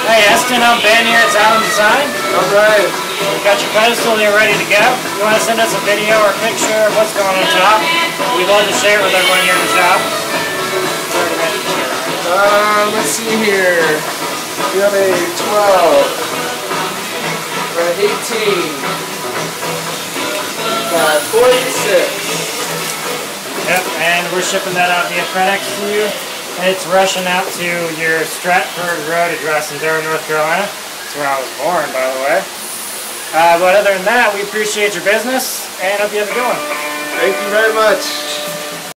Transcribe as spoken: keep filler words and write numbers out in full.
Hey Eston, I'm Ben here at Allen Design. Alright. We've got your pedestal and you're ready to go. You want to send us a video or a picture of what's going on top? We'd love to share it with everyone here in the shop. Um, let's see here. We have a twelve. Or an eighteen. Uh, forty-six. Yep, and we're shipping that out via FedEx to you. And it's rushing out to your Stratford Road address in Durham, North Carolina. That's where I was born, by the way. Uh, but other than that, we appreciate your business and hope you have a good one. Thank you very much.